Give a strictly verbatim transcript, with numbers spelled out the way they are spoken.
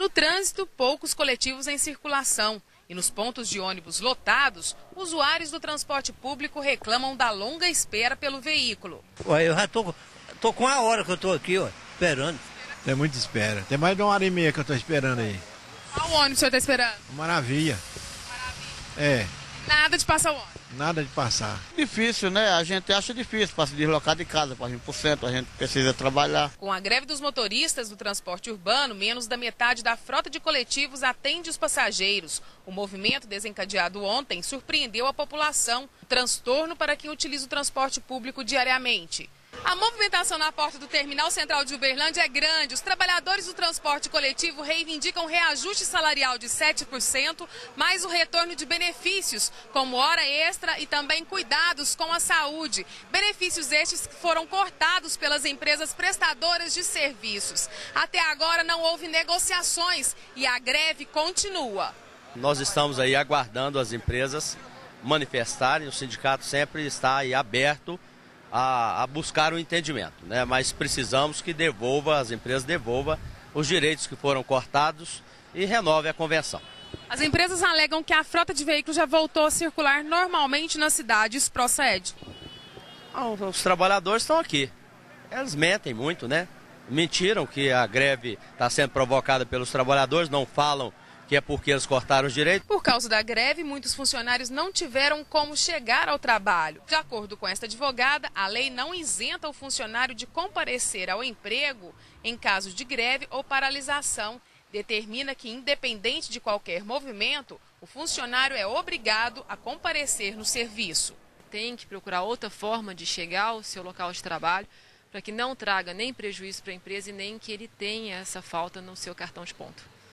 No trânsito, poucos coletivos em circulação. E nos pontos de ônibus lotados, usuários do transporte público reclamam da longa espera pelo veículo. Ué, eu já tô, tô com uma hora que eu tô aqui, ó, esperando. Tem muita espera. Tem mais de uma hora e meia que eu tô esperando aí. Qual ônibus o senhor está esperando? Maravilha. Maravilha. É. Nada de passar o ônibus. Nada de passar. Difícil, né? A gente acha difícil para se deslocar de casa, para ir para o centro, a gente precisa trabalhar. Com a greve dos motoristas do transporte urbano, menos da metade da frota de coletivos atende os passageiros. O movimento desencadeado ontem surpreendeu a população. Transtorno para quem utiliza o transporte público diariamente. A movimentação na porta do Terminal Central de Uberlândia é grande. Os trabalhadores do transporte coletivo reivindicam reajuste salarial de sete por cento, mais o retorno de benefícios, como hora extra e também cuidados com a saúde. Benefícios estes que foram cortados pelas empresas prestadoras de serviços. Até agora não houve negociações e a greve continua. Nós estamos aí aguardando as empresas manifestarem, o sindicato sempre está aí aberto A, a buscar o entendimento, né? Mas precisamos que devolva, as empresas devolvam os direitos que foram cortados e renove a convenção. As empresas alegam que a frota de veículos já voltou a circular normalmente nas cidades. Procede? Ah, os trabalhadores estão aqui. Eles mentem muito, né? Mentiram que a greve está sendo provocada pelos trabalhadores, não falam que é porque eles cortaram os direitos. Por causa da greve, muitos funcionários não tiveram como chegar ao trabalho. De acordo com esta advogada, a lei não isenta o funcionário de comparecer ao emprego em caso de greve ou paralisação. Determina que, independente de qualquer movimento, o funcionário é obrigado a comparecer no serviço. Tem que procurar outra forma de chegar ao seu local de trabalho para que não traga nem prejuízo para a empresa e nem que ele tenha essa falta no seu cartão de ponto.